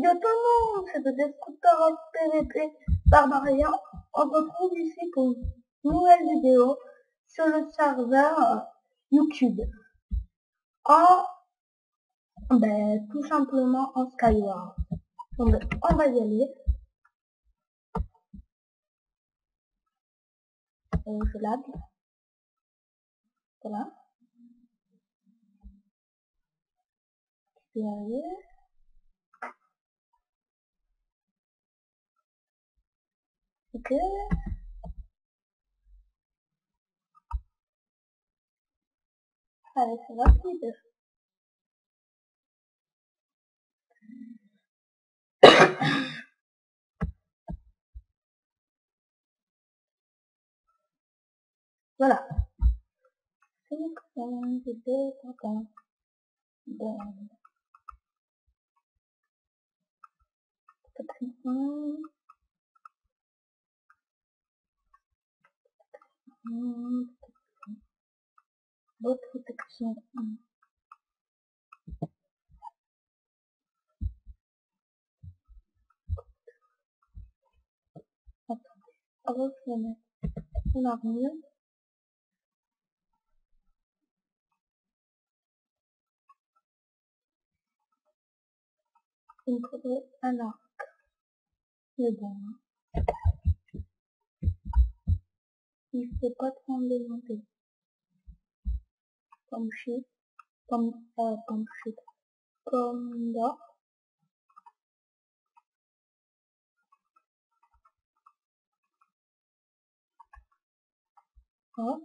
Yo tout le monde, c'est des scooters of PVP Barbaria. On se retrouve ici pour une nouvelle vidéo sur le serveur YouTube. Tout simplement en Skyward. Donc, on va y aller. Je lag. Voilà. Je vais y arriver. Ok. Allez, c'est rapide. Voilà. C'est Votre protection. Attendez. Alors, je vais mettre une armure. Il me faudrait un arc. Mais bon. Il ne faut pas trembler monter. Comme shit. Comme shit. Comme là. Hop.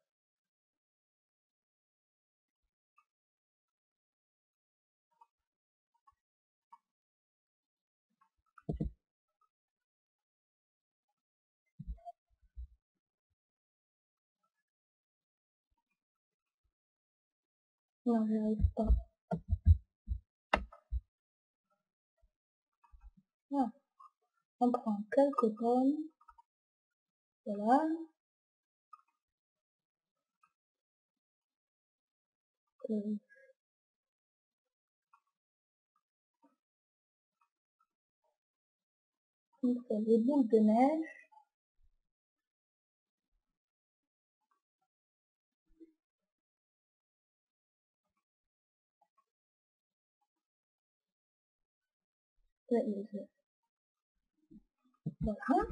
Non, j'y arrive pas. Ah. On prend quelques pommes. Voilà. On fait des boules de neige. Voilà.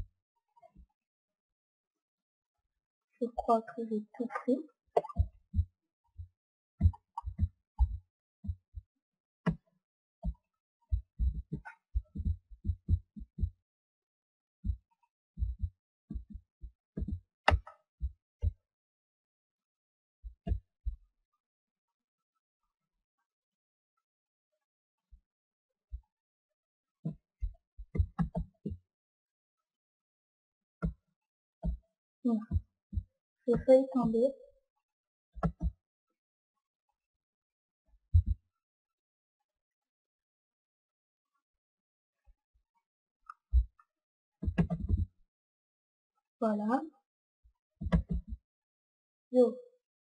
Je crois que j'ai tout fait. Voilà. J'ai failli tomber. Voilà. Yo.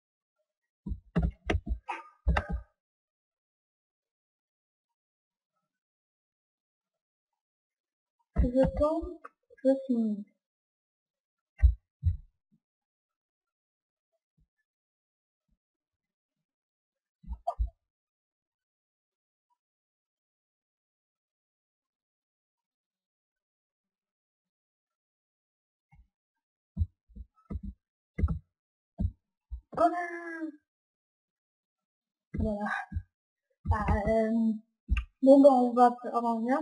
Si je tombe, je finis. Voilà. Voilà. Bon, on va revenir.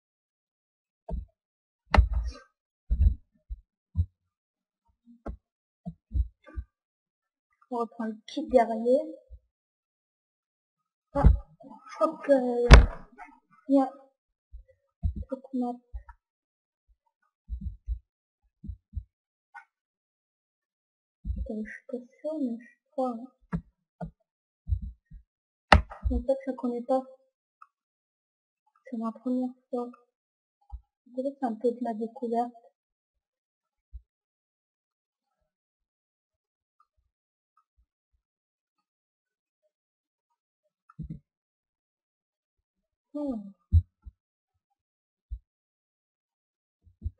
On reprend le kit guerrier. Ah, je crois que il y a faut qu'on a... Je suis pas sûre, mais je crois. En fait, je connais pas. C'est ma première fois. Je dirais que c'est un peu de la découverte.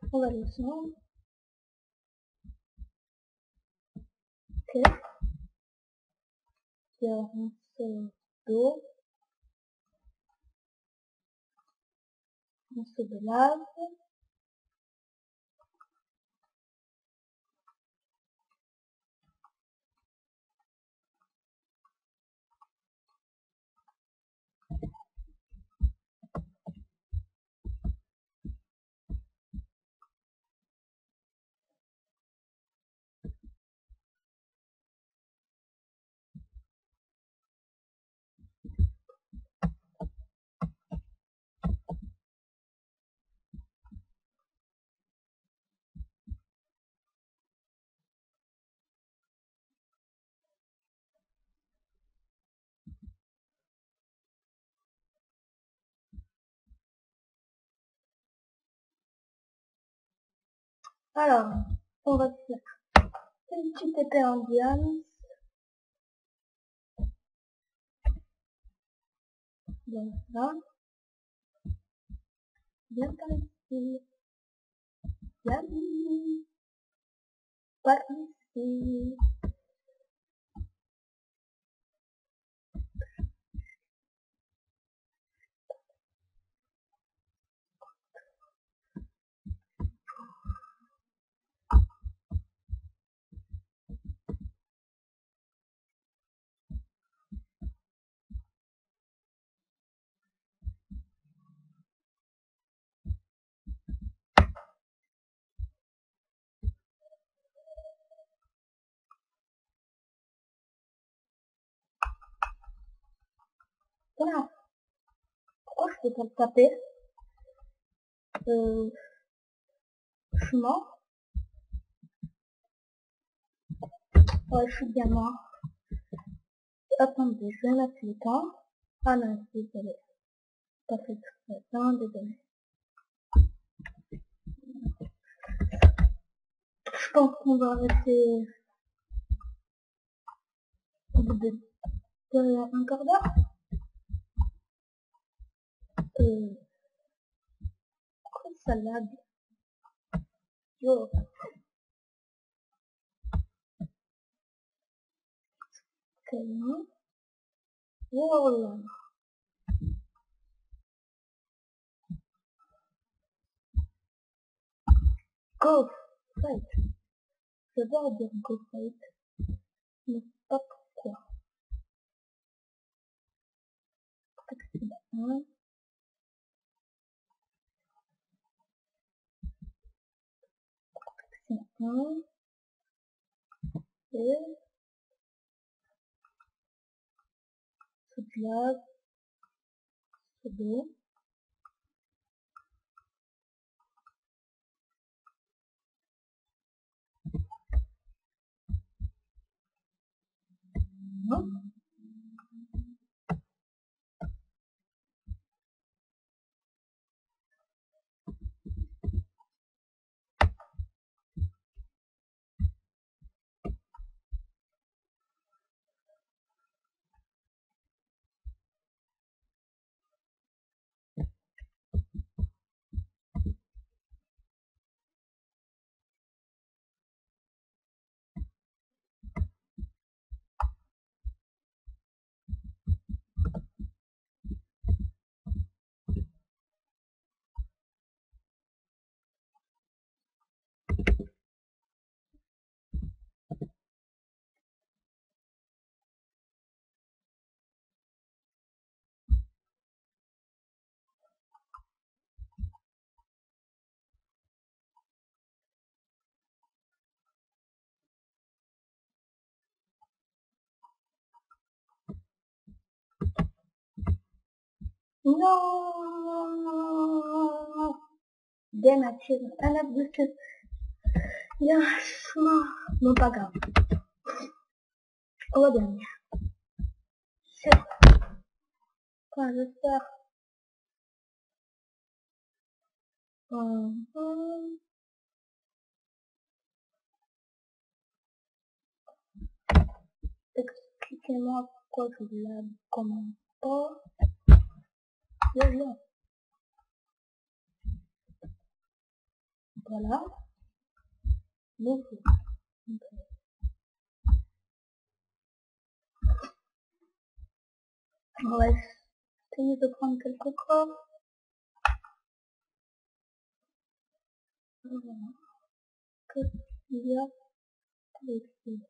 On va descendre. Ok. Il y a un seau d'eau. Un seau de lave. Alors, on va faire une petite épée indienne. Voilà. Bien par ici. Bien par ici. Voilà. Pourquoi je peux pas le taper? Je suis mort. Ouais, je suis bien mort. Attendez, je vais mettre le temps. Ah non, désolé. Pas fait exprès. Non, désolé. Je pense qu'on va arrêter au bout de un quart d'heure. Pourquoi ça lag? Yo. Tellement. Voilà. Go fight. Je vais dire go fight. Mais pas pourquoi. C'est un. C'est un. Et. C'est de lave. C'est d'eau. Non. Non. Dénature. Un acte de que. Il y a un chemin. Non, pas grave. On va bien. C'est quand je faire. Expliquez-moi pourquoi je la commande pas. Là. Voilà. Donc, on va essayer de prendre quelques corps. Voilà. Qu'est-ce qu'il y a ici?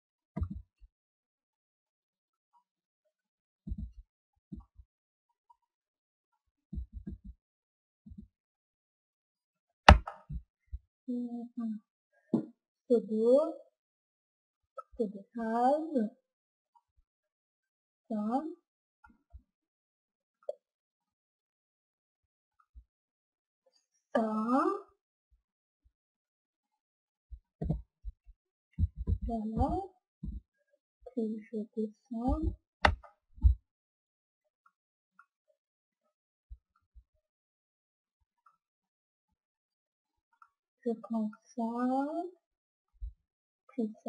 Pseudo, pseudo ça, ça, voilà, puis je descends, je prends ça, puis ça,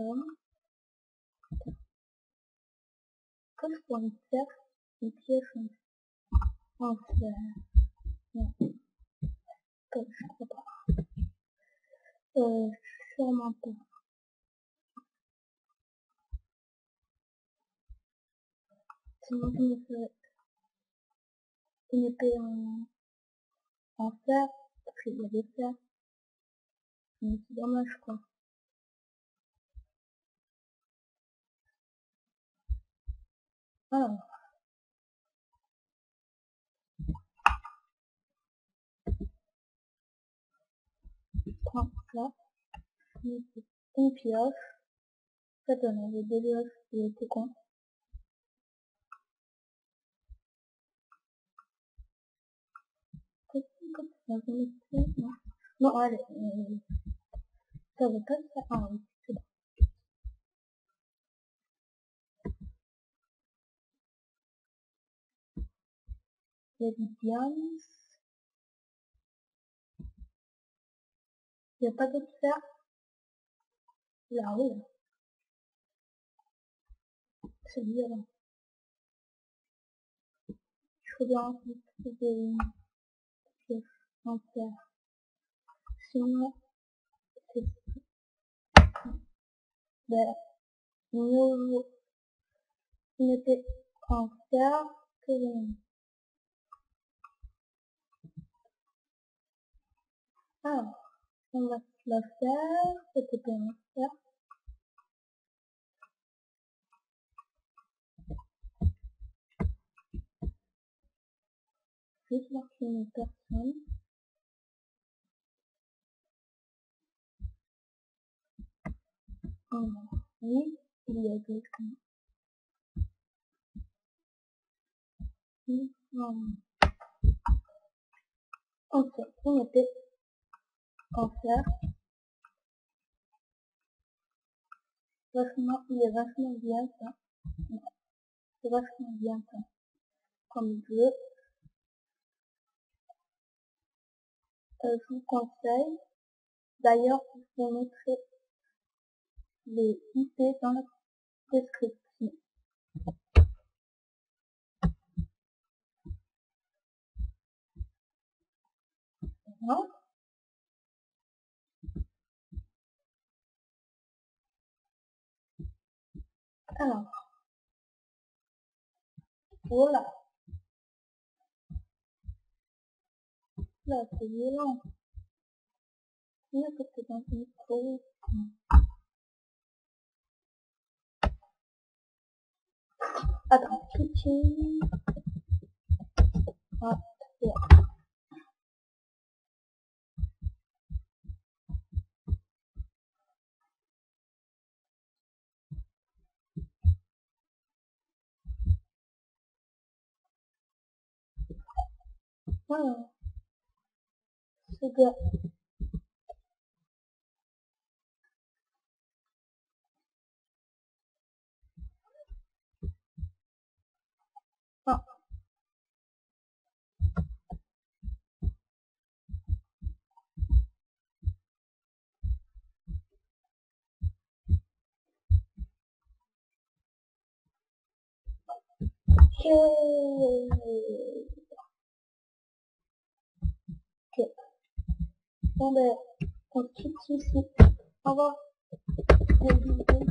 que je pourrais faire une pièce en fer, non, que je crois pas, sûrement pas, sinon je me ferais une épée en fer, parce qu'il y a des fers, mais c'est dommage quoi. Alors, je prends ça, une pioche, en fait on avait deux pioches, il était con. Non, allez, ça veut pas ça. Ah oui, c'est bon. Il y a du diamant. Il n'y a pas d'autre fer. Là, oui. C'est violent. Il faut bien trouver une pièce en fer. Sinon, c'est mieux une épée en fer que une. Alors, on va la faire, cette épée en fer. Juste marquer une personne. Oui, il y a quelqu'un. En fait, on était en fer. Vachement, il est vachement bien ça. C'est vachement bien ça. Comme bleu. Je vous conseille. D'ailleurs, je vous mettrai les IP dans la description. Voilà. Alors, voilà. Là, c'est violent. Mieux que c'est dans une micro. Attends, kitchen. Ah, c'est là. Voilà. C'est bien. Ah. Ok. Ok. Bon ben, Ensuite, ceci. Au revoir. Bonne vidéo.